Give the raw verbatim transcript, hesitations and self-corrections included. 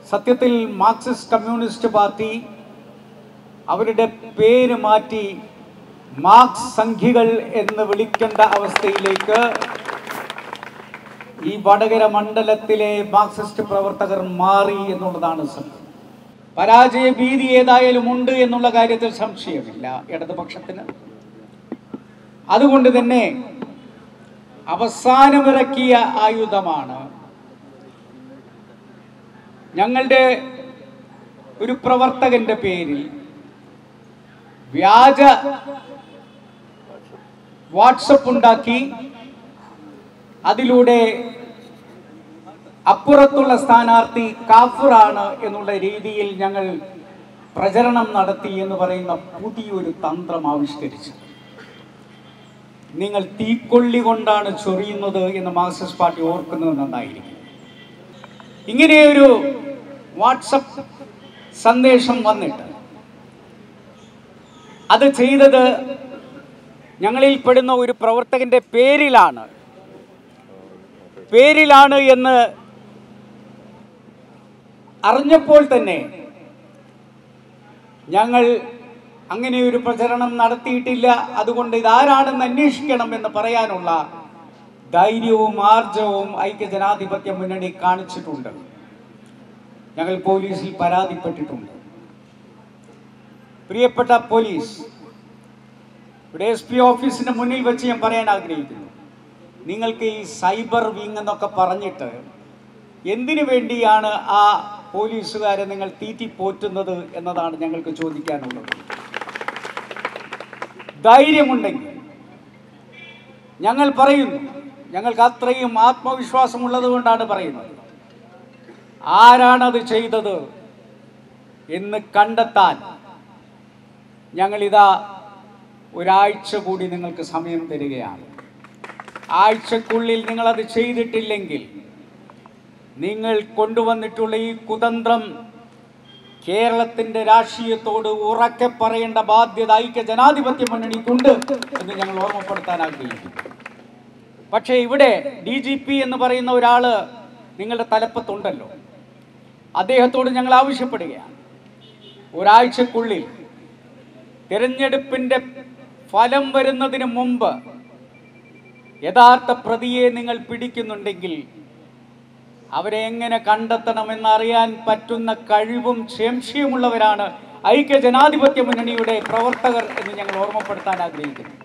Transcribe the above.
സത്യത്തിൽ Marxist communist party അവരുടെ പേര് മാറ്റി മാർക്സ് സംഘികൾ എന്ന് വിളിക്കേണ്ട അവസ്ഥയിലേക്ക് ഈ വടകര മണ്ഡലത്തിലെ മാർക്സിസ്റ്റ് പ്രവർത്തകർ മാറി എന്നുള്ളതാണ് സത്യം. പരാജയ ഭീതി ഏതായാലും ഉണ്ട് എന്നുള്ള കാര്യത്തിൽ സംശയമില്ല ഇടതുപക്ഷത്തിന്. അതുകൊണ്ട് തന്നെ അവസാനമിറക്കിയ ആയുധമാണ് ഞങ്ങളുടെ ഒരു പ്രവർത്തകന്റെ പേരിൽ വ്യാജ വാട്സപ്പ് ഉണ്ടാക്കി അതിലൂടെ അപ്പുറത്തുള്ള സ്ഥാനാർത്ഥി കാഫിറാണ് എന്നുള്ള രീതിയിൽ ഞങ്ങൾ പ്രചരണം നടത്തി എന്ന് പറയുന്ന പുതിയൊരു തന്ത്രം ആവിഷ്കരിച്ചു. നിങ്ങൾ തീക്കൊള്ളി കൊണ്ടാണ് ചൊറിയുന്നത് എന്ന് മാർക്സിസ്റ്റ് പാർട്ടി ഓർക്കുന്നത് നന്നായിരിക്കും. ഇങ്ങനെയൊരു വാട്സപ്പ് സന്ദേശം വന്നിട്ട് അത് ചെയ്തത് ഞങ്ങളിൽ പെടുന്ന ഒരു പ്രവർത്തകന്റെ പേരിലാണ് പേരിലാണ് എന്ന് അറിഞ്ഞപ്പോൾ തന്നെ ഞങ്ങൾ അങ്ങനെയൊരു പ്രചരണം നടത്തിയിട്ടില്ല. അതുകൊണ്ട് ഇതാരാണെന്ന് അന്വേഷിക്കണം എന്ന് പറയാനുള്ള ധൈര്യവും ആർജവും ഐക്യജനാധിപത്യ മുന്നണി കാണിച്ചിട്ടുണ്ട്. ഞങ്ങൾ പോലീസിൽ പരാതിപ്പെട്ടിട്ടുണ്ട്. പ്രിയപ്പെട്ട പോലീസ്, ഇവിടെ എസ് പി ഓഫീസിന്റെ മുന്നിൽ വെച്ച് ഞാൻ പറയാൻ ആഗ്രഹിക്കുന്നു, നിങ്ങൾക്ക് ഈ സൈബർ വിങ് എന്നൊക്കെ പറഞ്ഞിട്ട് എന്തിനു വേണ്ടിയാണ് ആ പോലീസുകാരെ നിങ്ങൾ തീറ്റിപ്പോറ്റുന്നത് എന്നതാണ് ഞങ്ങൾക്ക് ചോദിക്കാനുള്ളത്. ധൈര്യമുണ്ടെങ്കിൽ ഞങ്ങൾ പറയുന്നു, ഞങ്ങൾക്ക് അത്രയും ആത്മവിശ്വാസമുള്ളത് കൊണ്ടാണ് പറയുന്നത്, ആരാണത് ചെയ്തത് എന്ന് കണ്ടെത്താൻ ഞങ്ങളിതാ ഒരാഴ്ച കൂടി നിങ്ങൾക്ക് സമയം തരികയാണ്. ആഴ്ചക്കുള്ളിൽ നിങ്ങളത് ചെയ്തിട്ടില്ലെങ്കിൽ നിങ്ങൾ കൊണ്ടുവന്നിട്ടുള്ള ഈ കുതന്ത്രം കേരളത്തിൻ്റെ രാഷ്ട്രീയത്തോട് ഉറക്കെ പറയേണ്ട ബാധ്യത ഐക്യ ജനാധിപത്യ മുന്നണിക്കുണ്ട് എന്ന് ഞങ്ങൾ ഓർമ്മപ്പെടുത്താൻ ആഗ്രഹിക്കുന്നു. പക്ഷേ ഇവിടെ ഡി ജി പി എന്ന് പറയുന്ന ഒരാൾ നിങ്ങളുടെ തലപ്പത്തുണ്ടല്ലോ, അദ്ദേഹത്തോട് ഞങ്ങൾ ആവശ്യപ്പെടുകയാണ്, ഒരാഴ്ചക്കുള്ളിൽ തിരഞ്ഞെടുപ്പിൻ്റെ ഫലം വരുന്നതിന് മുമ്പ് യഥാർത്ഥ പ്രതിയെ നിങ്ങൾ പിടിക്കുന്നുണ്ടെങ്കിൽ അവരെ എങ്ങനെ കണ്ടെത്തണമെന്നറിയാൻ പറ്റുന്ന കഴിവും ശേഷിയുമുള്ളവരാണ് ഐക്യ ജനാധിപത്യ മുന്നണിയുടെ പ്രവർത്തകർ എന്ന് ഞങ്ങൾ ഓർമ്മപ്പെടുത്താൻ ആഗ്രഹിക്കുന്നു.